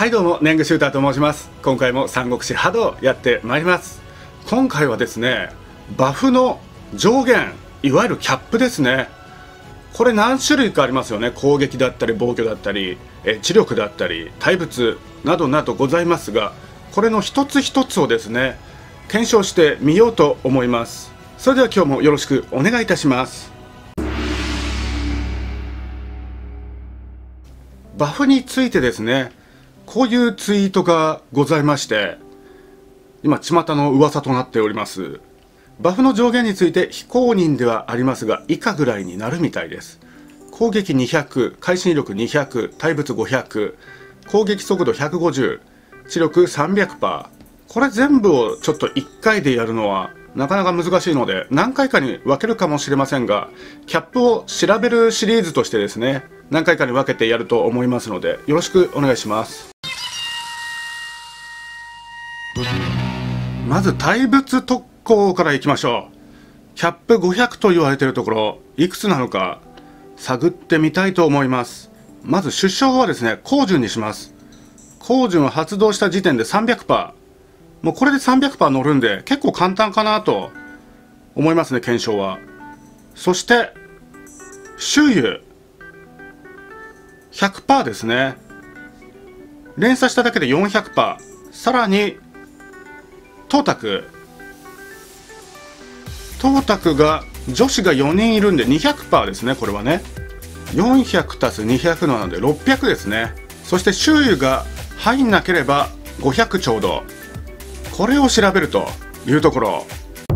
はいどうも、年貢シューターと申します。今回も三国志波動やってまいります。今回はですね、バフの上限、いわゆるキャップですね。これ何種類かありますよね。攻撃だったり防御だったり知力だったり対物などなどございますが、これの一つ一つをですね検証してみようと思います。それでは今日もよろしくお願いいたします。バフについてですね、こういうツイートがございまして、今巷の噂となっております。バフの上限について非公認ではありますが以下ぐらいになるみたいです。攻撃200、会心威力200、対物500、攻撃速度150、知力300%。これ全部をちょっと1回でやるのはなかなか難しいので、何回かに分けるかもしれませんが、キャップを調べるシリーズとしてですね、何回かに分けてやると思いますので、よろしくお願いします。まず対物特攻からいきましょう。キャップ500と言われているところ、いくつなのか探ってみたいと思います。まず首相はですね、光順にします。光順を発動した時点で 300%。もうこれで 300% 乗るんで結構簡単かなと思いますね、検証は。そして周遊 100% ですね。連鎖しただけで 400%。さらに東卓が女子が4人いるんで 200% ですね。これはね 400 足す200なので600ですね。そして周囲が入んなければ500ちょうど。これを調べるというところ、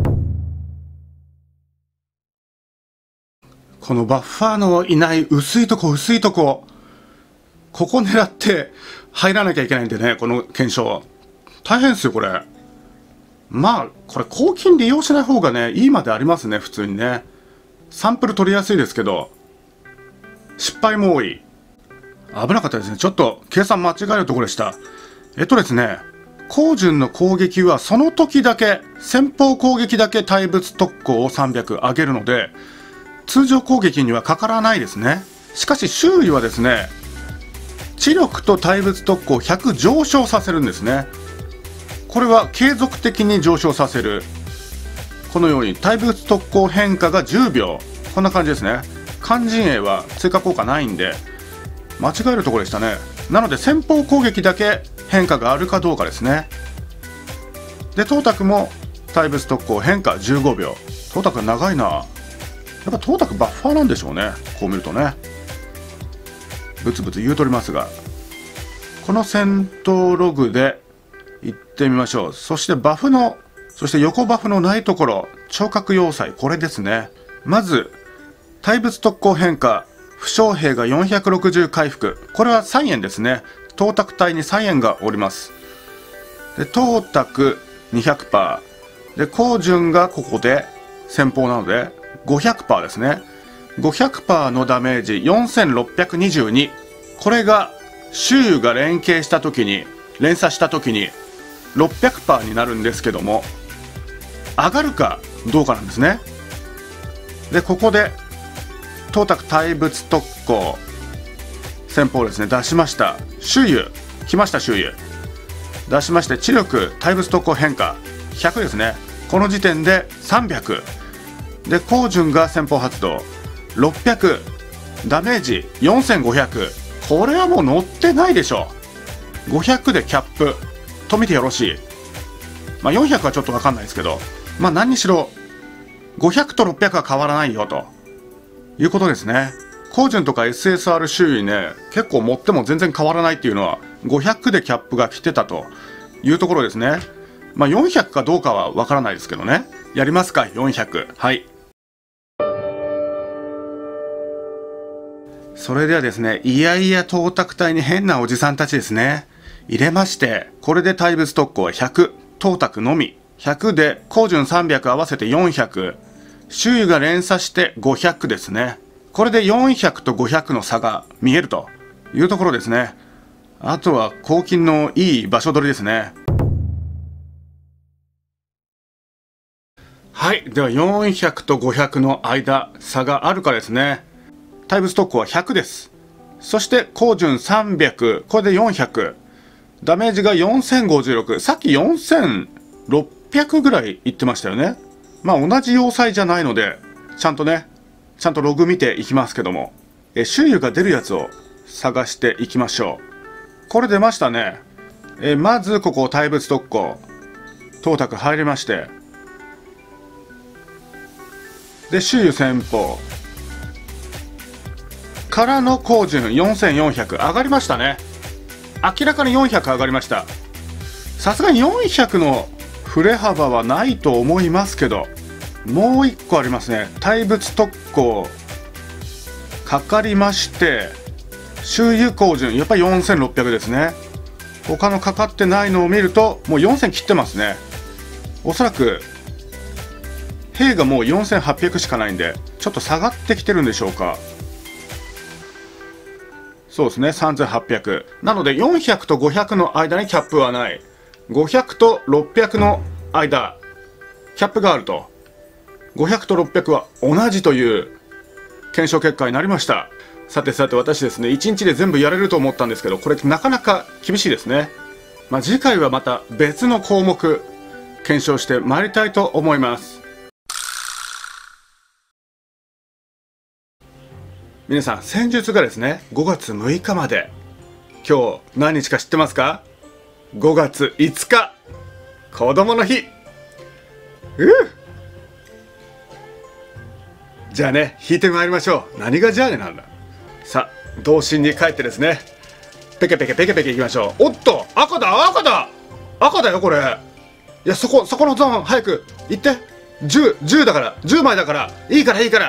このバッファーのいない薄いとこここ狙って入らなきゃいけないんでね、この検証大変ですよこれ。まあこれ公金利用しない方がねいいまでありますね。普通にねサンプル取りやすいですけど失敗も多い。危なかったですね。ちょっと計算間違えるところでした。ですね、光順の攻撃はその時だけ、先方攻撃だけ対物特攻を300上げるので通常攻撃にはかからないですね。しかし周囲はですね、知力と対物特攻100上昇させるんですね。これは継続的に上昇させる。このように対物特攻変化が10秒、こんな感じですね。肝陣営は追加効果ないんで間違えるところでしたね。なので先方攻撃だけ変化があるかどうかですね。で東卓も対物特攻変化15秒。東卓長いな。やっぱ東卓バッファーなんでしょうね、こう見るとね。ブツブツ言うとりますが、この戦闘ログで行ってみましょう。そしてバフの、そして横バフのないところ、聴覚要塞、これですね。まず対物特攻変化、負傷兵が460回復。これは3円ですね。東卓隊に3円がおります。で東卓 200%。で光順がここで先方なので 500% ですね。500% のダメージ4622。これが周囲が連携した時に、連鎖した時に 600% になるんですけども、上がるかどうかなんですね。でここで東卓対物特攻先方ですね出しました。周遊来ました。周遊出しまして、知力対物特攻変化100ですね。この時点で300で光順が先方発動600、ダメージ4500。これはもう乗ってないでしょう。500でキャップと見てよろしい。まあ400はちょっと分かんないですけど、まあ何にしろ500と600は変わらないよということですね。光順とか SSR 周囲ね、結構持っても全然変わらないっていうのは500でキャップが来てたというところですね。まあ400かどうかは分からないですけどね。やりますか400。はい。それではですね、いやいや東卓隊に変なおじさんたちですね入れまして、これで対物特攻は100、東卓のみ100で光順300合わせて400、周囲が連鎖して500ですね。これで400と500の差が見えるというところですね。あとは公金のいい場所取りですね。はい、では400と500の間差があるかですね。対物特攻は100です。そして光順300、これで400。 ダメージが4056。さっき4600ぐらいいってましたよね。まあ同じ要塞じゃないので、ちゃんとログ見ていきますけども、周囲が出るやつを探していきましょう。これ出ましたね。まずここ対物特攻。東卓入りまして。で、周囲戦法。からの高順4400上がりましたね。明らかに400上がりました。さすがに400の振れ幅はないと思いますけど、もう1個ありますね。対物特攻かかりまして、周囲高順やっぱり4600ですね。他のかかってないのを見るともう4000切ってますね。おそらく兵がもう4800しかないんで、ちょっと下がってきてるんでしょうか。そうですね、3800。なので400と500の間にキャップはない。500と600の間、キャップがあると。500と600は同じという検証結果になりました。さてさて、私ですね、1日で全部やれると思ったんですけど、これなかなか厳しいですね。まあ、次回はまた別の項目、検証してまいりたいと思います。皆さん、戦術がですね、5月6日まで。今日何日か知ってますか？ 5 月5日。子供の日。じゃあね、引いてまいりましょう。何がじゃあねなんだ。さあ、童心に帰ってですね、ペケペケペケペケいきましょう。おっと、赤だ赤だ赤だよこれ。いや、そこのゾーン早く行って。10だから、10枚だから、いいからいいから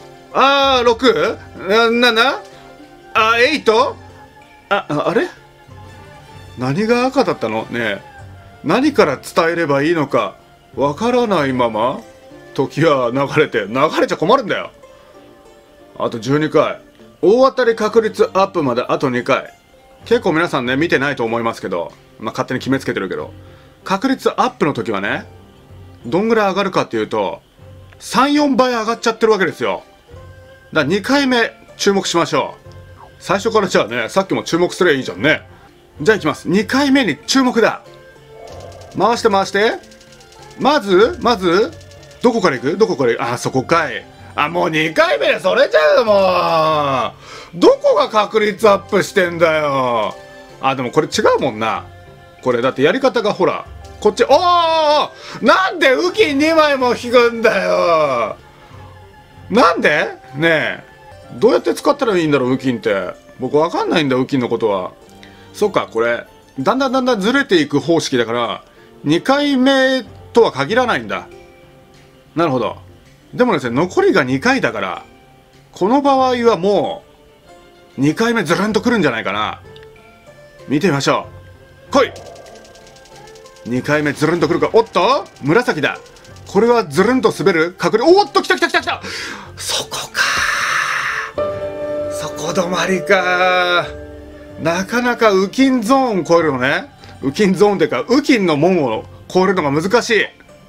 。6、7、8、あれ何が赤だったのねえ。何から伝えればいいのかわからないまま時は流れちゃ困るんだよ。あと12回。大当たり確率アップまであと2回。結構皆さんね、見てないと思いますけど、まあ勝手に決めつけてるけど、確率アップの時はね、どんぐらい上がるかっていうと、3、4倍上がっちゃってるわけですよ。だから2回目注目しましょう。最初からじゃあね、さっきも注目すればいいじゃんね。じゃあいきます。2回目に注目だ。回して回して。まずどこから行く？そこかい。もう2回目でそれじゃう。もうどこが確率アップしてんだよ。でもこれ違うもんな。これだってやり方がほら、こっち。なんで雨金2枚も引くんだよ。なんでねえ、どうやって使ったらいいんだろう、雨金って。僕わかんないんだ、雨金のことは。そっか、これだんだんずれていく方式だから、2回目とは限らないんだ。なるほど。でもですね、残りが2回だから、この場合はもう2回目ズルンとくるんじゃないかな。見てみましょう。来い。2回目ズルンとくるか。おっと、紫だ。これはズルンと滑る確率。おっと、来た。そこか。そこ止まりか。なかなか雨金ゾーン超えるのね。雨金ゾーンっていうか、雨金の門を超えるのが難しい。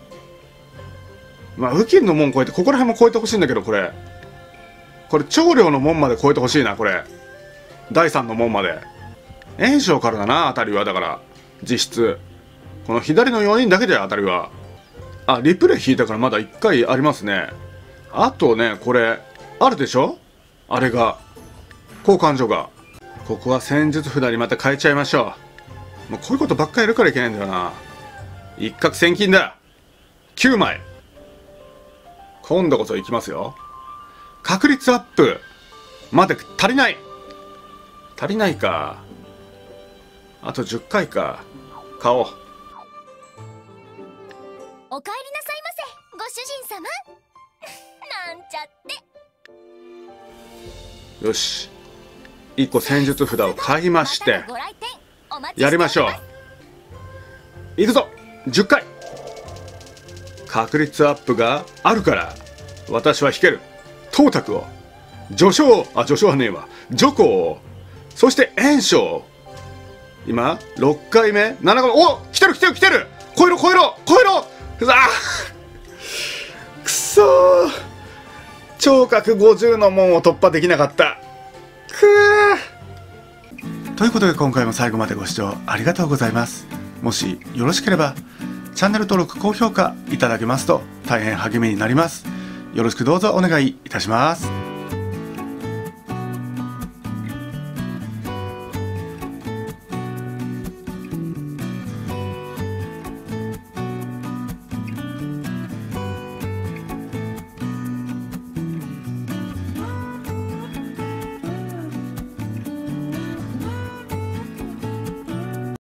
まあ、雨金の門超えて、ここら辺も超えてほしいんだけど、これ長領の門まで超えてほしいな、これ。第3の門まで。炎章からだな、当たりは。だから、実質。この左の4人だけで当たりは。リプレイ引いたからまだ1回ありますね。あとね、これ、あるでしょ？あれが。交換所が。ここは戦術札にまた変えちゃいましょう。もうこういうことばっかりやるからいけないんだよな。一攫千金だ。9枚。今度こそいきますよ。確率アップまで足りないか。あと10回か。買おう。 お帰りなさいませ、ご主人様。なんちゃって。 よし、1個戦術札を買いましてやりましょう。いくぞ。10回。確率アップがあるから私は引ける。東卓を、序章はねえわ、徐行を、そして炎章。今6回目7回目。お、来てる超えろくそー、聴覚50の門を突破できなかった。 ということで今回も最後までご視聴ありがとうございます。もしよろしければチャンネル登録高評価いただけますと大変励みになります。よろしくどうぞお願いいたします。